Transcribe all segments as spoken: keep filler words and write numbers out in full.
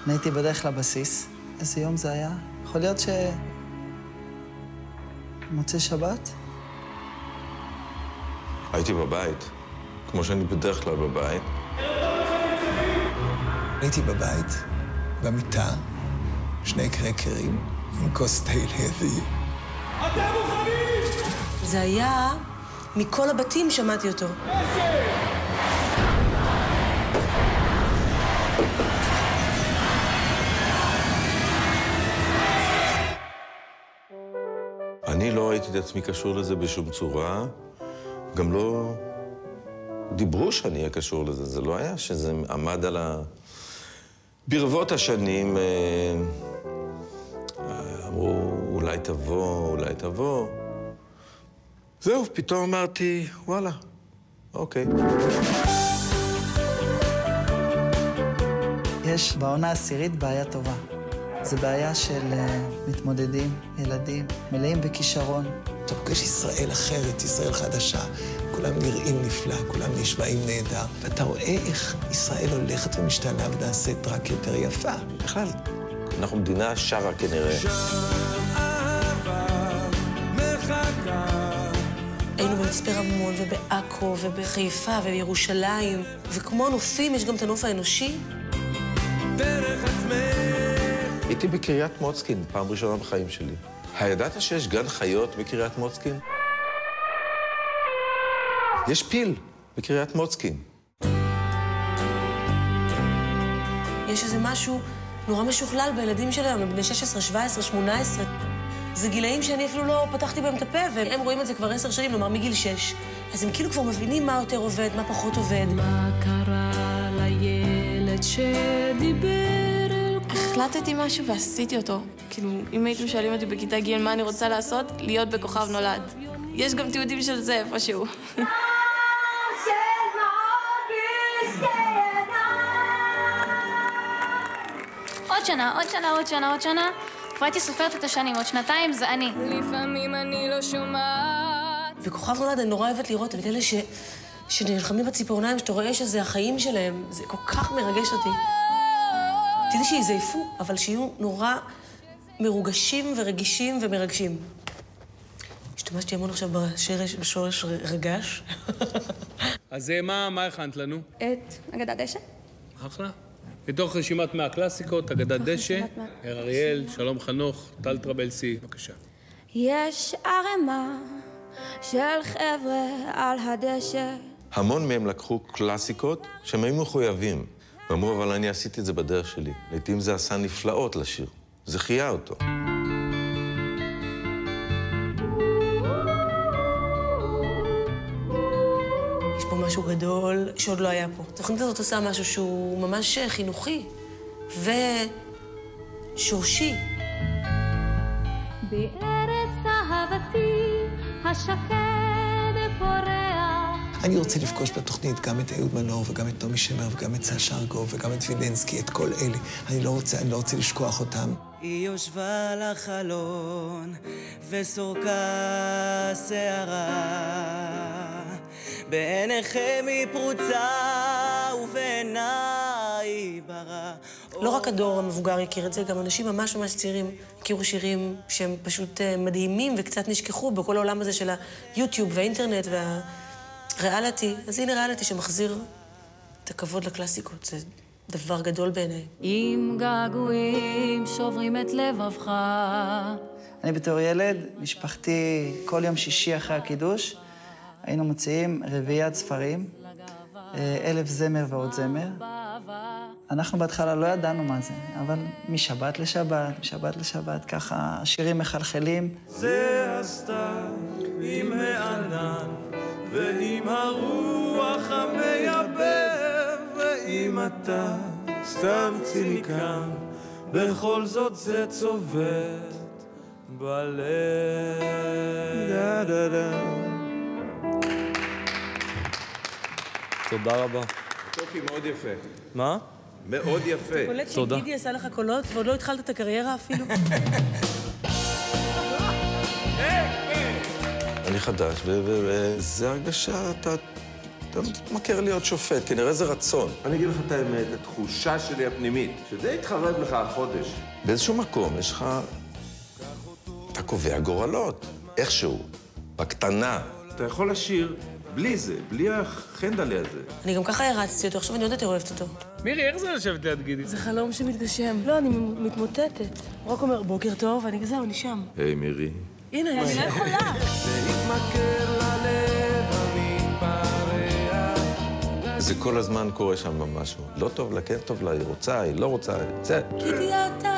אני הייתי בדרך לבסיס. איזה יום זה היה? יכול להיות ש... מוצאי שבת? הייתי בבית, כמו שאני בדרך כלל בבית. הייתי בבית, במיטה, שני קרקרים, עם כוס תה לידי. אתם מוכנים! זה היה... מכל הבתים שמעתי אותו. אני לא ראיתי את עצמי קשור לזה בשום צורה. גם לא דיברו שאני אהיה קשור לזה. זה לא היה שזה עמד על ה... ברבות השנים אמרו, אולי תבוא, אולי תבוא. זהו, פתאום אמרתי, וואלה, אוקיי. יש בעונה העשירית בעיה טובה. זו בעיה של uh, מתמודדים, ילדים, מלאים בכישרון. אתה פוגש ישראל אחרת, ישראל חדשה. כולם נראים נפלא, כולם נשמעים נהדר. ואתה רואה איך ישראל הולכת ומשתנה ונעשית רק יותר יפה. בכלל, אנחנו מדינה שרה כנראה. היינו במצפה רמון ובעכו ובחיפה ובירושלים, וכמו הנופים יש גם את הנוף האנושי. הייתי בקריית מוצקין, פעם ראשונה בחיים שלי. הידעת שיש גן חיות בקריית מוצקין? יש פיל בקריית מוצקין. יש איזה משהו נורא משוכלל בילדים שלהם, בני שש עשרה, שבע עשרה, שמונה עשרה. זה גילאים שאני אפילו לא פתחתי בהם את הפה, והם רואים את זה כבר עשר שנים, נאמר מגיל שש. אז הם כאילו כבר מבינים מה יותר עובד, מה פחות עובד. מה קרה לילד שדיבר אל כל... החלטתי משהו ועשיתי אותו. כאילו, אם הייתם שואלים אותי בכיתה ג' מה אני רוצה לעשות, להיות בכוכב נולד. יש גם תיעודים של זה איפשהו. עוד שנה, עוד שנה, עוד שנה, עוד שנה. כבר הייתי סופרת את השנים, עוד שנתיים זה אני. לפעמים אני לא שומעת. וכוכב נולד, אני נורא אוהבת לראות את אלה ש... שנלחמים בציפורניים, שאתה רואה שזה החיים שלהם. זה כל כך מרגש אותי. תדעי שיזייפו, אבל שיהיו נורא מרוגשים ורגישים ומרגשים. השתמשתי המון עכשיו בשרש, בשורש רגש. אז מה, מה הכנת לנו? את אגדת דשא. אחלה. מתוך רשימת מהקלאסיקות, אגדת דשא, אריאל, שלום חנוך, טל טרבלסי, בבקשה. יש ערימה של חבר'ה על הדשא. המון מהם לקחו קלאסיקות שהם היו מחויבים. ואמרו, אבל אני עשיתי את זה בדרך שלי. לעתים זה עשה נפלאות לשיר. זה חיה אותו. יש פה משהו גדול שעוד לא היה פה. התוכנית הזאת עושה משהו שהוא ממש חינוכי ושורשי. בארץ אהבתי השקד פורח. אני רוצה לפגוש בתוכנית גם את אהוד מנור וגם את נעמי שמר וגם את סשה ארגוב וגם את וילנסקי, את כל אלה. אני לא רוצה, אני לא רוצה לשכוח אותם. היא יושבה לחלון וסורקה שערה, בעיניכם היא פרוצה ובעיניי ברא. לא רק הדור המבוגר יכיר את זה, גם אנשים ממש ממש צעירים הכירו שירים שהם פשוט מדהימים וקצת נשכחו בכל העולם הזה של היוטיוב והאינטרנט והריאליטי. אז הנה ריאליטי שמחזיר את הכבוד לקלאסיקות, זה דבר גדול בעיניי. עם געגועים שוברים את לבבך. אני בתור ילד, משפחתי כל יום שישי אחרי הקידוש, היינו מוציאים רביעיית ספרים, אלף זמר ועוד זמר. אנחנו בהתחלה לא ידענו מה זה, אבל משבת לשבת, משבת לשבת, ככה השירים מחלחלים. זה הסתיו עם הענן ועם הרוח המייבב, ואם אתה סתם ציניקן, בכל זאת זה צובט בלב. דה דה דה. תודה רבה. טוקי, מאוד יפה. מה? מאוד יפה. קולט שגידי עשה לך קולות ועוד לא התחלת את הקריירה אפילו. אני חדש, וזה הרגשה, אתה אתה מכיר להיות שופט, כנראה זה רצון. אני אגיד לך את האמת, התחושה שלי הפנימית, שדי התחרב לך החודש. באיזשהו מקום יש לך... אתה קובע גורלות, איכשהו, בקטנה. אתה יכול לשיר בלי זה, בלי החנדלה הזה. אני גם ככה הרצתי אותו, עכשיו אני עוד יותר אוהבת אותו. מירי, איך זה לשבת ליד גידי? זה חלום שמתגשם. לא, אני מתמוטטת. הוא רק אומר, בוקר טוב, ואני כזה, אני שם. היי, מירי. הנה, אני לא יכולה. זה כל הזמן קורה שם משהו. לא טוב לה, כן טוב לה, היא רוצה, היא לא רוצה, זה. גידי אותה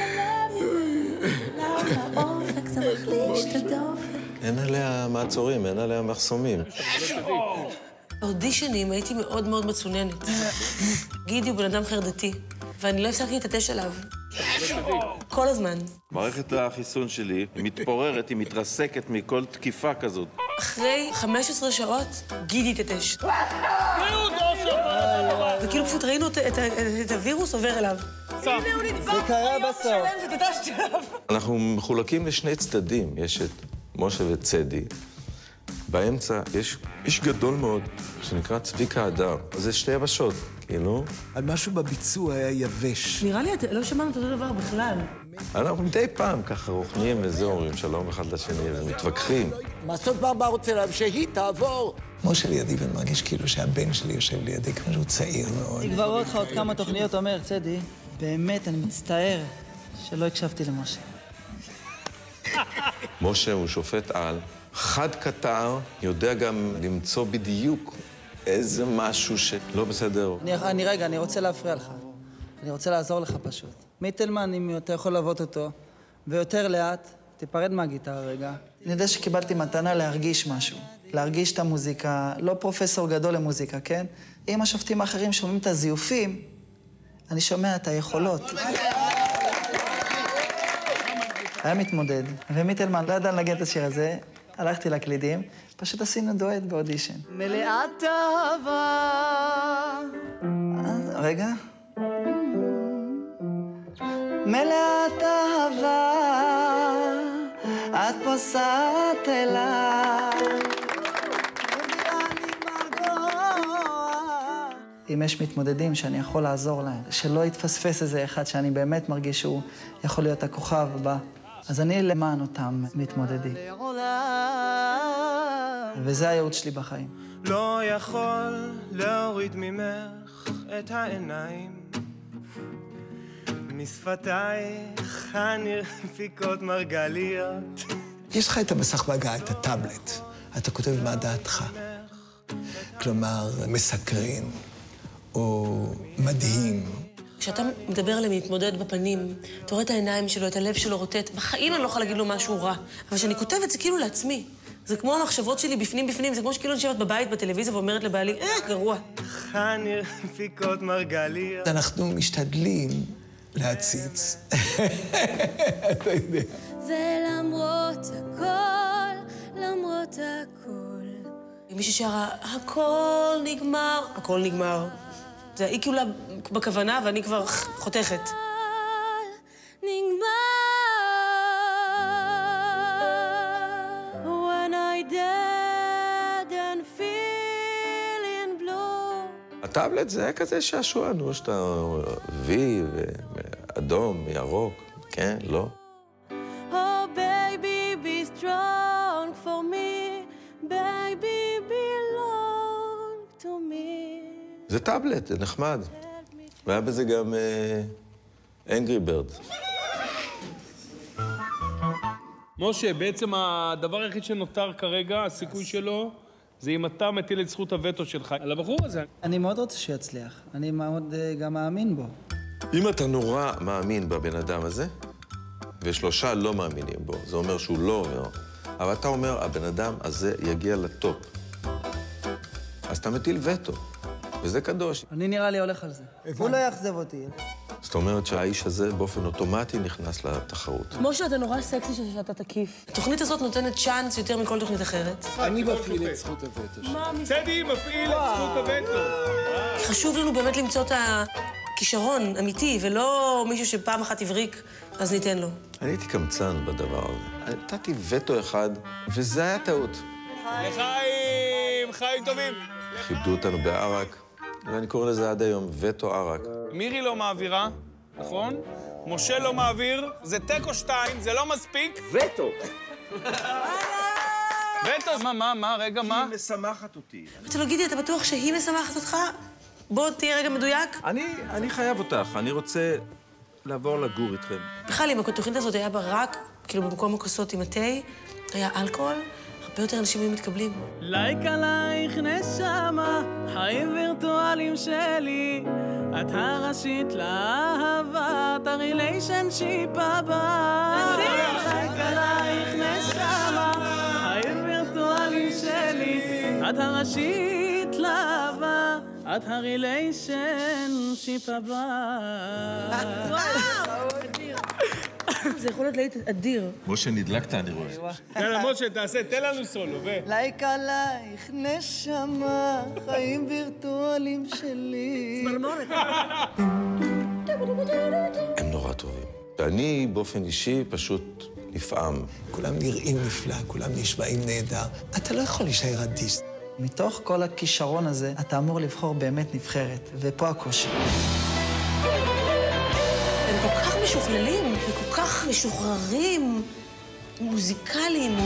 למה האופק זה מחליש את הדופק. אין עליה מעצורים, אין עליה מחסומים. באודישנים הייתי מאוד מאוד מצוננת. גידי הוא בן אדם חרדתי, ואני לא הפסקתי להתעטש עליו. כל הזמן. מערכת החיסון שלי היא מתפוררת, היא מתרסקת מכל תקיפה כזאת. אחרי חמש עשרה שעות, גידי התעטש. וכאילו פשוט ראינו את הווירוס עובר אליו. הנה הוא נדבק. זה קרה בסוף. אנחנו מחולקים לשני צדדים. יש את משה וצדי. באמצע יש איש גדול מאוד, שנקרא צביקה הדר. זה שתי יבשות, כאילו. על משהו בביצוע היה יבש. נראה לי, לא שמענו את אותו דבר בכלל. אנחנו מדי פעם ככה רוחניים וזה אומרים שלום אחד לשני ומתווכחים. מסות ברבר רוצה להם שהיא תעבור. משה לידי ואני מרגיש כאילו שהבן שלי יושב לידי, כמו שהוא צעיר מאוד. אני כבר רואה אותך עוד כמה תוכניות אומר, צדי, באמת, אני מצטער שלא הקשבתי למשה. משה הוא שופט על, חד קטר, יודע גם למצוא בדיוק איזה משהו שלא בסדר. אני, אני רגע, אני רוצה להפריע לך. אני רוצה לעזור לך פשוט. מיטלמן, אם אתה יכול לעבוד אותו, ויותר לאט, תיפרד מהגיטרה רגע. אני יודע שקיבלתי מתנה להרגיש משהו. להרגיש את המוזיקה, לא פרופסור גדול למוזיקה, כן? אם השופטים האחרים שומעים את הזיופים, אני שומע את היכולות. היה מתמודד, ומיטלמן לא ידע לנגן את השיר הזה, הלכתי לקלידים, פשוט עשינו דואט באודישן. מלאת אהבה. רגע. מלאת אהבה, את פוסעת אליי. אם יש מתמודדים שאני יכול לעזור להם, שלא יתפספס איזה אחד שאני באמת מרגיש שהוא יכול להיות הכוכב הבא, אז אני למען אותם מתמודדים. וזה הייעוץ שלי בחיים. לא יכול להוריד ממך את העיניים, משפתייך הנרפיקות מרגליות. יש לך את המסך בהגעה, את הטאבלט. אתה כותב מה דעתך. כלומר, מסקרן או מדהים. כשאתה מדבר עליהם להתמודד בפנים, אתה רואה את העיניים שלו, את הלב שלו רוטט, בחיים אני לא יכולה להגיד לו משהו רע. אבל כשאני כותבת זה כאילו לעצמי. זה כמו המחשבות שלי בפנים בפנים, זה כמו שכאילו אני יושבת בבית בטלוויזיה ואומרת לבעלי, אה, גרוע. הנרפיקות מרגליות. אנחנו משתדלים להציץ. אתה יודע. ולמרות הכל, למרות הכל. מישהו שרה, הכל נגמר, הכל נגמר. זה היא כאילו בכוונה ואני כבר חותכת. נגמר. When I dead and feeling blue. הטאבלט זה היה כזה שעשוע, נו, שאתה וי ואדום, ירוק, כן, לא? Oh baby be strong for me, baby belong to me. זה טאבלט, זה נחמד. והיה בזה גם אנגרי ברד. משה, בעצם הדבר היחיד שנותר כרגע, הסיכוי שלו, זה אם אתה מטיל את זכות הווטו שלך על הבחור הזה. אני מאוד רוצה שיצליח. אני מאוד גם מאמין בו. אם אתה נורא מאמין בבן אדם הזה, ושלושה לא מאמינים בו, זה אומר שהוא לא אומר, אבל אתה אומר, הבן אדם הזה יגיע לטופ. אז אתה מטיל וטו, וזה קדוש. אני נראה לי הולך על זה. הוא לא יאכזב אותי. זאת אומרת שהאיש הזה באופן אוטומטי נכנס לתחרות. כמו שאתה נורא סקסי שאתה תקיף. התוכנית הזאת נותנת צ'אנס יותר מכל תוכנית אחרת. אני מפעיל את זכות הווטו שלי. צדי מפעיל את זכות הווטו. חשוב לנו באמת למצוא את הכישרון אמיתי, ולא מישהו שפעם אחת הבריק, אז ניתן לו. אני הייתי קמצן בדבר הזה. נתתי וטו אחד, וזה היה טעות. לחיים, חיים טובים. כיבדו אותנו בערק, ואני קורא לזה עד היום וטו ערק. מירי לא מעבירה, נכון? משה לא מעביר, זה תיקו שתיים, זה לא מספיק. וטו. וטו, מה, מה, מה, רגע, מה? היא משמחת אותי. אתה לא גידי, אתה בטוח שהיא משמחת אותך? בוא תהיה רגע מדויק. אני, אני חייב אותך, אני רוצה לעבור לגור איתכם. בכלל, אם התוכנית הזאת היה בה רק, כאילו במקום הכוסות עם התה, היה אלכוהול, הרבה יותר אנשים היו מתקבלים. לייק עלייך נשמה, חיים וירטואליים שלי, את הראשית לאהבה, את הריליישנשיפ הבא. לייק עלייך נשמה, חיים וירטואליים שלי, את הראשית לאהבה, את הריליישנשיפ הבא. זה יכול להיות להיט אדיר. משה, נדלקת, אני רואה. יאללה, משה, תעשה, תן לנו סולו, ו... לייק עלייך נשמה, חיים וירטואליים שלי. צמרמורת. הם נורא טובים. ואני, באופן אישי, פשוט נפעם. כולם נראים נפלא, כולם נשמעים נהדר. אתה לא יכול להישאר אדיש. מתוך כל הכישרון הזה, אתה אמור לבחור באמת נבחרת, ופה הקושי. הם כל כך משוכללים, הם כל כך משוחררים, מוזיקליים.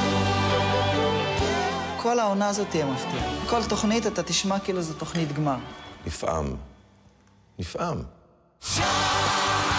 כל העונה הזאת תהיה מפתיע. כל תוכנית אתה תשמע כאילו זו תוכנית גמר. נפעם. נפעם.